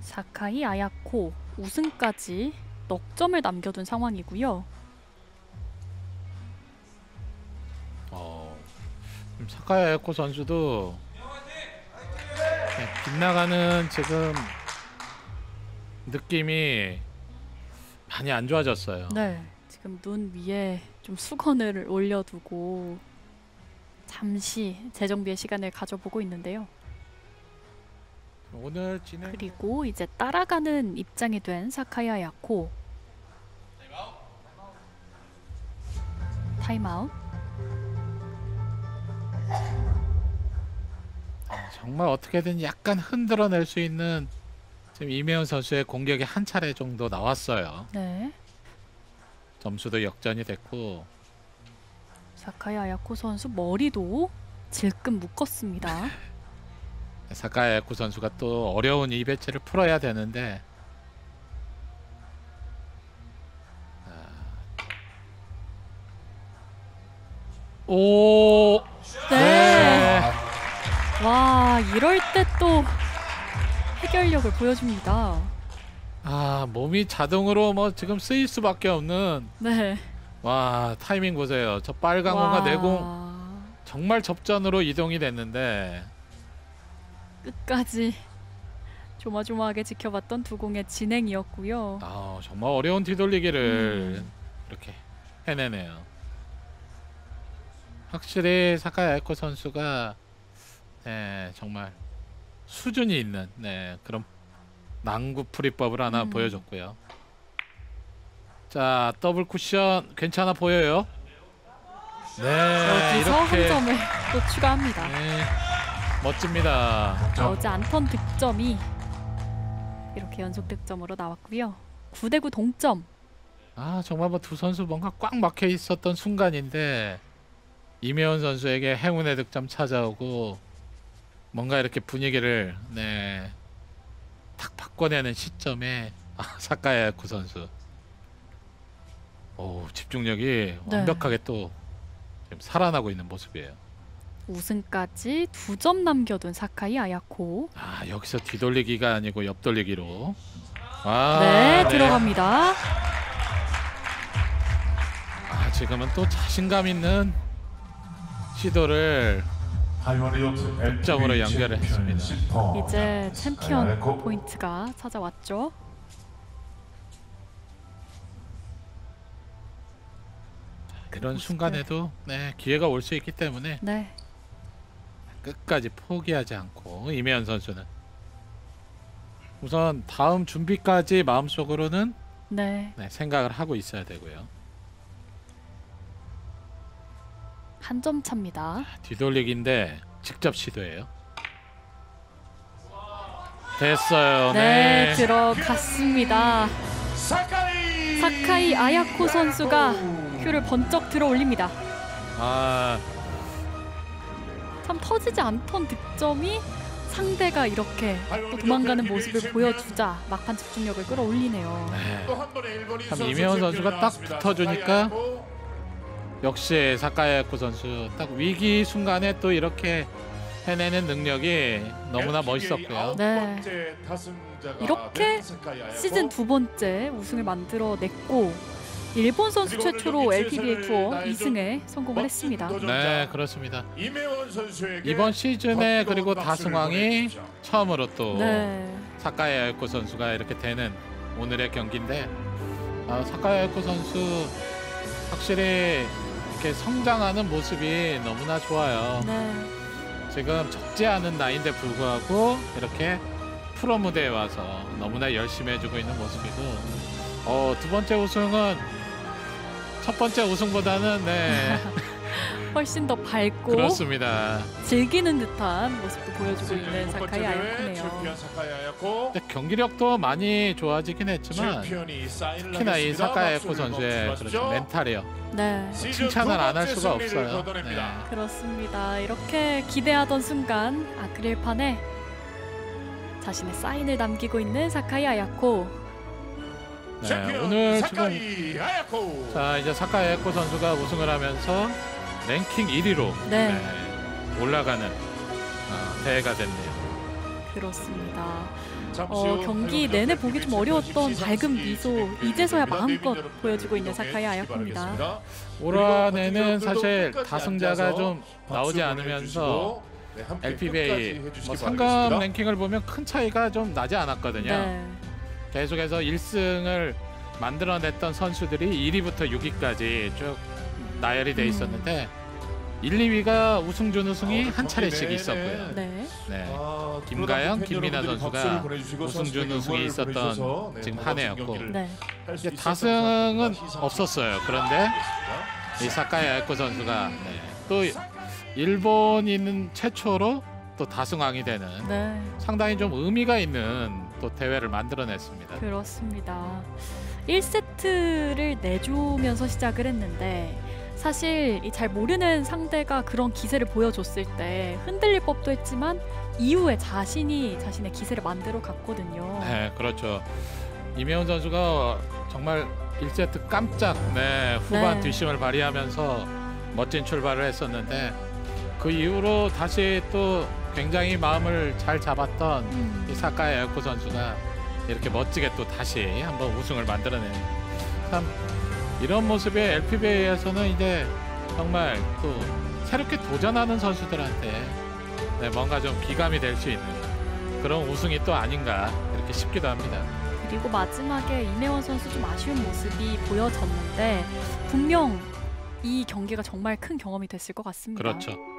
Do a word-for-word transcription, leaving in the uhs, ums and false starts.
사카이 아야코 우승까지 넉 점을 남겨둔 상황이고요. 어, 사카이 아야코 선수도 네, 빗나가는 지금 느낌이 많이 안 좋아졌어요. 네, 지금 눈 위에 좀 수건을 올려두고 잠시 재정비의 시간을 가져보고 있는데요. 오늘 진행 그리고 이제 따라가는 입장이 된 사카이 아야코. 타임아웃. 아, 정말 어떻게든 약간 흔들어낼 수 있는 지금 이매훈 선수의 공격이 한 차례 정도 나왔어요. 네, 점수도 역전이 됐고 사카이 아야코 선수 머리도 질끈 묶었습니다. 사카이 아야코 선수가 또 어려운 이 배치를 풀어야 되는데 오 네. 네. 와, 이럴 때 또 해결력을 보여줍니다. 아 몸이 자동으로 뭐 지금 쓰일 수밖에 없는 네. 와 타이밍 보세요. 저 빨간 공과 내공 정말 접전으로 이동이 됐는데 끝까지 조마조마하게 지켜봤던 두 공의 진행이었고요. 아 정말 어려운 뒤돌리기를 음. 이렇게 해내네요. 확실히 사카이 아야코 선수가 네, 정말 수준이 있는 네, 그런 낭구 풀이법을 하나 음. 보여줬고요. 자 더블 쿠션 괜찮아 보여요. 네 여기서 한 이렇게 점을 또 추가합니다. 네, 멋집니다. 나오지 않던 득점이 이렇게 연속 득점으로 나왔고요. 구 대 구 동점. 아 정말 뭐 두 선수 뭔가 꽉 막혀 있었던 순간인데 이매훈 선수에게 행운의 득점 찾아오고 뭔가 이렇게 분위기를 네, 탁 바꿔내는 시점에 아, 사카이 아야코 선수 오 집중력이 네. 완벽하게 또 지금 살아나고 있는 모습이에요. 우승까지 두 점 남겨둔 사카이 아야코. 아 여기서 뒤돌리기가 아니고 옆돌리기로 아, 네, 들어갑니다. 아 지금은 또 자신감 있는 시도를 득점으로 연결을 했습니다. 이제 챔피언 포인트가 찾아왔죠. 이런 순간에도 네, 기회가 올 수 있기 때문에 네, 끝까지 포기하지 않고 이매현 선수는 우선 다음 준비까지 마음속으로는 네, 네, 생각을 하고 있어야 되고요. 한 점 차입니다. 뒤돌리기인데 직접 시도해요. 됐어요. 네, 네. 들어갔습니다. 사카이 아야코 선수가 큐를 번쩍 들어 올립니다. 아, 참 터지지 않던 득점이 상대가 이렇게 또 도망가는 모습을 보여주자 막판 집중력을 끌어올리네요. 네. 참 이매현 선수가 딱 붙어주니까 역시 사카이 아야코 선수 딱 위기 순간에 또 이렇게 해내는 능력이 너무나 멋있었고요. 네, 이렇게 시즌 두 번째 우승을 만들어냈고 일본 선수 최초로 엘피비에이 투어 이 승에 성공을 했습니다. 네, 그렇습니다. 이번 시즌에 그리고 다승왕이 처음으로 또 네, 사카이 아야코 선수가 이렇게 되는 오늘의 경기인데 아, 사카이 아야코 선수 확실히 이렇게 성장하는 모습이 너무나 좋아요. 네, 지금 적지 않은 나이인데 불구하고 이렇게 프로 무대에 와서 너무나 열심히 해주고 있는 모습이고 어, 두 번째 우승은 첫 번째 우승보다는 네 훨씬 더 밝고 그렇습니다. 즐기는 듯한 모습도 보여주고 있는 사카이 아야코네요. 근데 경기력도 많이 좋아지긴 했지만 특히나 이 사카이 아야코 선수의 그렇죠, 멘탈이요. 네, 칭찬을 안 할 수가 없어요. 네. 그렇습니다. 이렇게 기대하던 순간 아크릴판에 자신의 사인을 남기고 있는 사카이 아야코. 네, 오늘 지금 자 이제 사카이 아야코 선수가 우승을 하면서 랭킹 일 위로 네. 네, 올라가는 어, 대회가 됐네요. 그렇습니다. 잠시 어, 후 경기 내내 보기 좀 어려웠던 밝은 미소 이제서야 마음껏 보여주고 있는 사카이 아야코입니다. 올 한해는 사실 다승자가 좀 나오지 않으면서 엘피비에이 뭐 상금 랭킹을 보면 큰 차이가 좀 나지 않았거든요. 네. 계속해서 일 승을 만들어냈던 선수들이 일 위부터 육 위까지 쭉 나열이 돼 있었는데 일, 이 위가 우승 준우승이 한 차례씩 있었고요. 네. 네. 아, 김가영, 김민아 팬 선수가 여러분들이 박수를 보내주시고 우승 선수들에게 준우승이 응원을 있었던 보내주셔서, 네, 지금 더 한 멋진 해였고 경기를 네. 할 수 이제 있었던 다승은 희상 없었어요. 그런데 이 사카이 아야코 선수가 네. 또 일본이 있는 최초로 또 다승왕이 되는 네. 상당히 좀 의미가 있는 또 대회를 만들어냈습니다. 그렇습니다. 일 세트를 내주면서 시작을 했는데 사실 이 잘 모르는 상대가 그런 기세를 보여줬을 때 흔들릴 법도 했지만 이후에 자신이 자신의 기세를 만들어 갔거든요. 네, 그렇죠. 이명훈 선수가 정말 일 세트 깜짝 네, 후반 네. 뒷심을 발휘하면서 멋진 출발을 했었는데 그 이후로 다시 또 굉장히 마음을 잘 잡았던 음. 이 사카이 아야코 선수가 이렇게 멋지게 또 다시 한번 우승을 만들어내는 참 이런 모습이 엘피비에이에서는 이제 정말 또 새롭게 도전하는 선수들한테 네, 뭔가 좀 기감이 될 수 있는 그런 우승이 또 아닌가 이렇게 싶기도 합니다. 그리고 마지막에 이내원 선수 좀 아쉬운 모습이 보여졌는데 분명 이 경기가 정말 큰 경험이 됐을 것 같습니다. 그렇죠.